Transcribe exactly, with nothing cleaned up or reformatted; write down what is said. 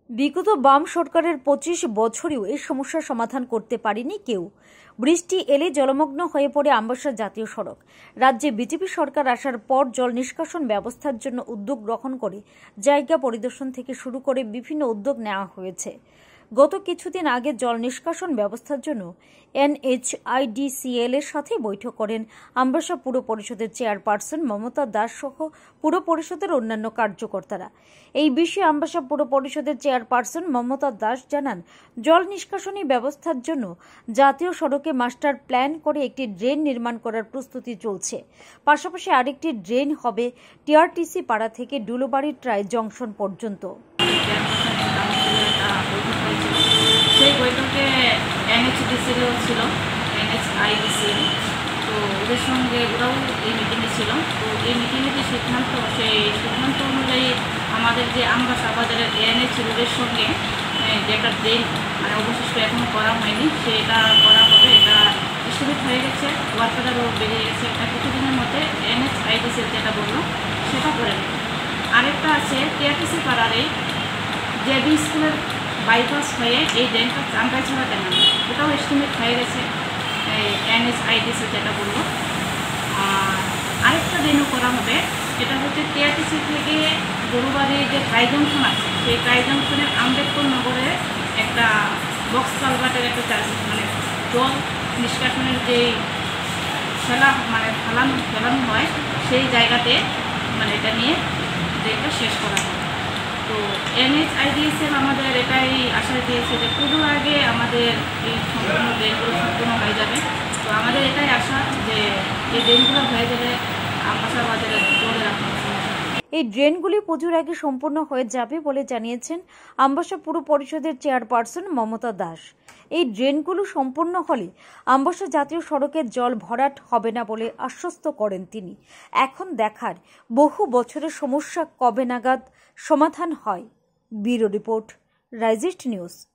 বিগত বাম সরকারের পঁচিশ বছরেও এই সমস্যার সমাধান করতে পারেনি কেউ। বৃষ্টি এলে জলমগ্ন হয়ে পড়ে আমবাসা জাতীয় সড়ক। রাজ্যে বিজেপি সরকার আসার পর জল নিষ্কাশন ব্যবস্থার জন্য উদ্যোগ গ্রহণ করে জায়গা পরিদর্শন থেকে শুরু করে বিভিন্ন উদ্যোগ নেওয়া হয়েছে। গত কিছুদিন আগে জল নিষ্কাশন ব্যবস্থার জন্য এনএইচআইডিসিএল এর সাথে বৈঠক করেন আমবাসা পুর পরিষদের চেয়ারপারসন মমতা দাস সহ পুর পরিষদের অন্যান্য কার্যকর্তারা। এই বিষয়ে আমবাসা পুর পরিষদের চেয়ারপারসন মমতা দাস জানান, জল নিষ্কাশনী ব্যবস্থার জন্য জাতীয় সড়কে মাস্টার প্ল্যান করে একটি ড্রেন নির্মাণ করার প্রস্তুতি চলছে। পাশাপাশি আরেকটি ড্রেন হবে টিআরটিসি পাড়া থেকে ডুলোবাড়ি ট্রাই জংশন পর্যন্ত। সেই বৈঠকে এনএইচডিসিএলও ছিল, এনএইচআইডিসিএল, তো ওদের সঙ্গে ওরাও এই মিটিংয়ে ছিল। তো এই মিটিংয়ে যে সিদ্ধান্ত, সেই সিদ্ধান্ত অনুযায়ী আমাদের যে আমবাসা বাজারের এনএইচ রোডের সঙ্গে যে একটা ড্রেন মানে অবশিষ্ট এখনও করা হয়নি, সেটা করা হবে। এটা এস্টিমেট হয়ে গেছে, ওয়ার্কারও বেরিয়ে গেছে। এটা কিছুদিনের মধ্যে এনএইচআইডিসিএল যেটা বললো সেটা করে নেবে। আরেকটা আছে টিআরটিসি পাড়ারে জেবি স্কুলের বাইপাস হয়ে এই ড্রেনটা চামড়ায় ছড়াতে নামে, ওটাও এস্টিমেট হয়ে গেছে এনএইচআইডিসি যেটা বললো। আর আরেকটা ড্রেনও করা হবে, এটা হচ্ছে টিআরটিসি থেকে গরুবাড়ির যে ট্রাই জংশন আছে, সেই ট্রাই জংশনের আম্বেদকর নগরে একটা বক্স কালভার্টের একটা চাষ মানে জল নিষ্কাশনের যে ফেলা মানে ফেলানো ফেলানো হয়, সেই জায়গাতে মানে এটা নিয়ে ড্রেনটা শেষ করা হয়। তো এনএইচআইডিসিএল আমাদের এটাই আশা দিয়েছে যে পুজোর আগে আমাদের এই সম্পূর্ণ ড্রেনগুলো সম্পূর্ণ হয়ে যাবে। তো আমাদের এটাই আশা যে এই ড্রেনগুলো হয়ে গেলে আমবাসা বাজারে জলে রাখা। এই ড্রেনগুলি পুজোর আগে সম্পূর্ণ হয়ে যাবে বলে জানিয়েছেন আমবাসা পুর পরিষদের চেয়ারপারসন মমতা দাস। এই ড্রেনগুলো সম্পূর্ণ হলে আমবাসা জাতীয় সড়কের জল ভরাট হবে না বলে আশ্বস্ত করেন তিনি। এখন দেখার বহু বছরের সমস্যা কবে নাগাদ সমাধান হয়। ব্যুরো রিপোর্ট, রাইজিস্ট নিউজ।